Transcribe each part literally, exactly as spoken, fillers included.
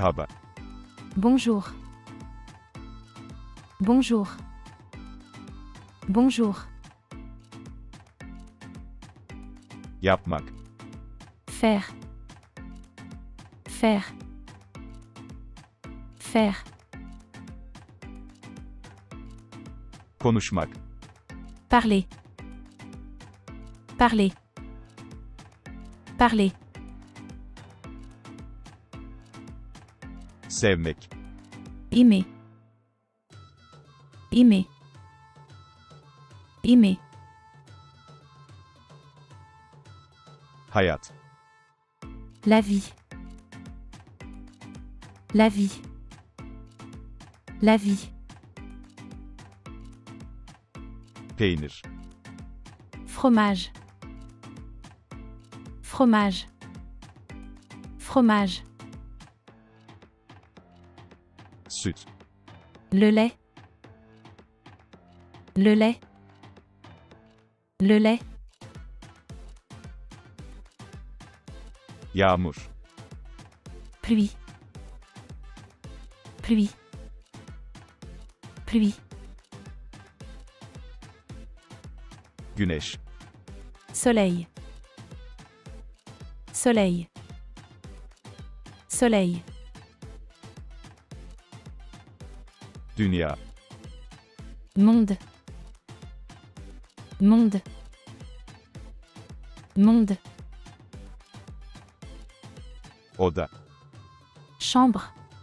Merhaba. Bonjour. Bonjour. Bonjour. Yapmak. Faire. Faire. Faire. Konuşmak. Parler. Parler. Parler. Sevmek. Aimer. Aimer. Aimer. Hayat. La vie. La vie. La vie. Peynir. Fromage. Fromage. Fromage. Süt. Le lait. Le lait. Le lait. Yağmur. Pluie. Pluie. Pluie. Güneş. Soleil. Soleil. Soleil. Dünya. Monde. Monde. Monde. Oda. Chambre.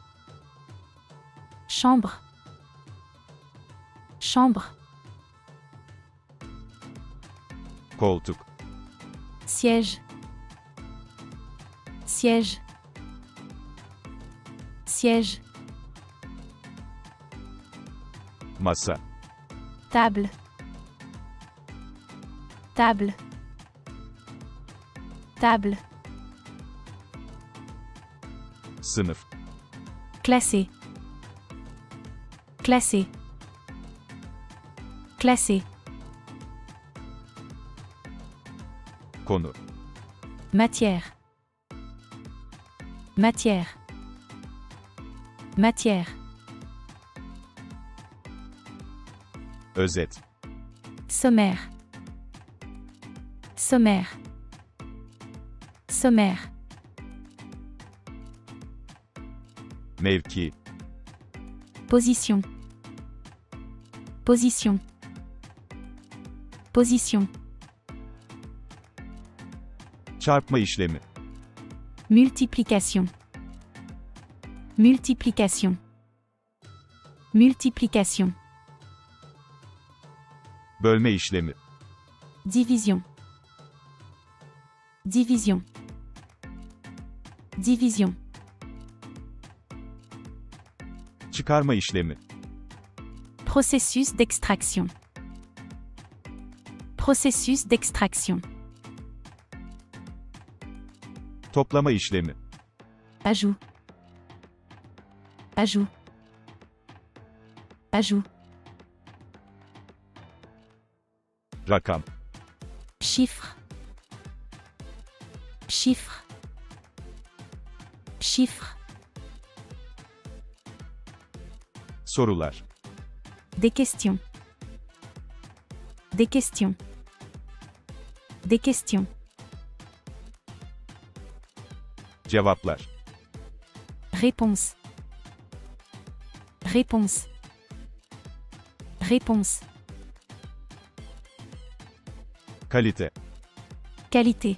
Chambre. Chambre. Koltuk. Siège. Siège. Siège. Masa. Table. Table. Table. Sınıf. Classé. Classé. Classé. Konu. Matière. Matière. Matière. Özet. Sommaire. Sommaire. Sommaire. Mevki. Position. Position. Position. Çarpma işlemi. Multiplication. Multiplication. Multiplication. Bölme işlemi. Division. Division. Division. Çıkarma işlemi. Processus d'extraction. Processus d'extraction. Toplama işlemi. Ajout. Ajout. Ajout. Rakam. Chiffre. Chiffre. Chiffre. Sorular. Des questions. Des questions. Des questions. Cevaplar. Réponse. Réponse. Réponse. Kalite. Qualité.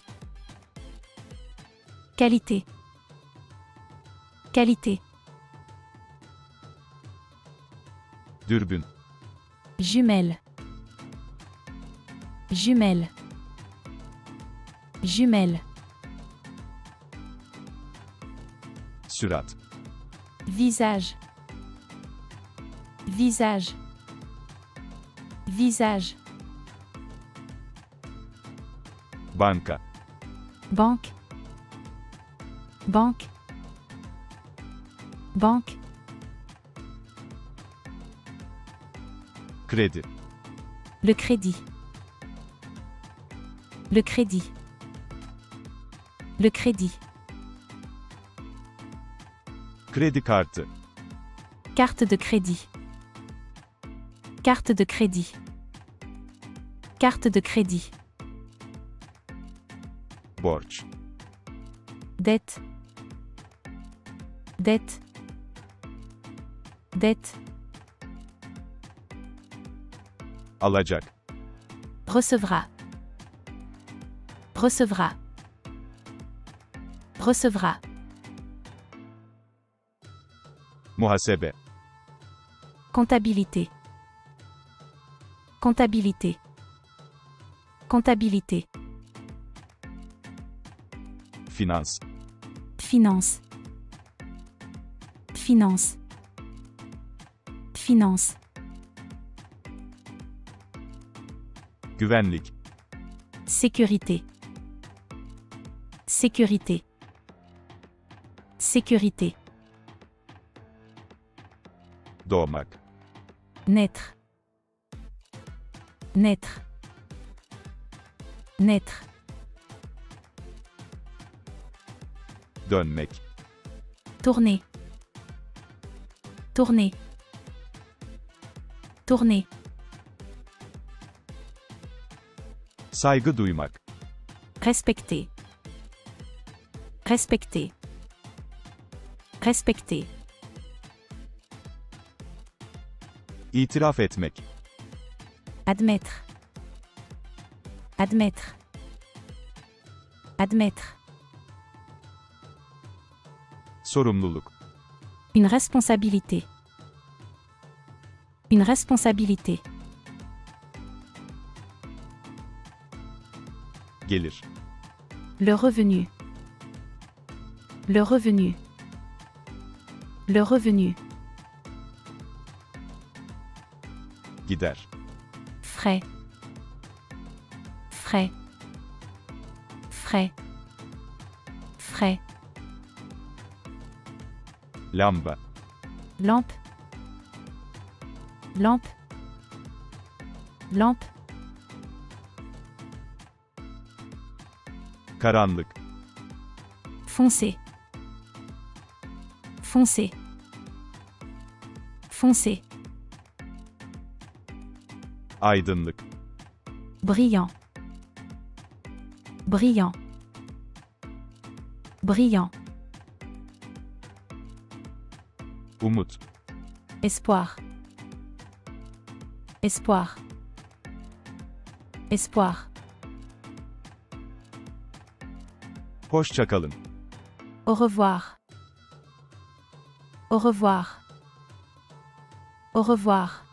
Qualité. Qualité. Dürbün. Jumelle. Jumelle. Jumelle. Sürat. Visage. Visage. Visage. Banka. Banque. Banque. Banque. Kredi. Le crédit. Le crédit. Le crédit. Kredi kartı. Carte de crédit. Carte de crédit. Carte de crédit. Borç. Dette. Dette. Dette. Alacak. Recevra. Recevra. Recevra. Muhasebe. Comptabilité. Comptabilité. Comptabilité. Finans. Finance. Finance. Finance. Güvenlik. Sécurité. Sécurité. Sécurité. Doğmak. Naître. Naître. Naître. Dönmek. Tourner. Tourner. Tourner. Saygı duymak. Respecter. Respecter. Respecter. İtiraf etmek. Admettre. Admettre. Admettre. Sorumluluk. Une responsabilité. Une responsabilité. Gelir. Le revenu. Le revenu. Le revenu. Gider. Frais. Frais. Frais. Frais. Lamba. Lampe. Lampe. Lampe. Karanlık. Foncé. Foncé. Foncé. Aydınlık. Brillant. Brillant. Brillant. Umut. Espoir. Espoir. Espoir. Hoşça kalın. Au revoir. Au revoir. Au revoir.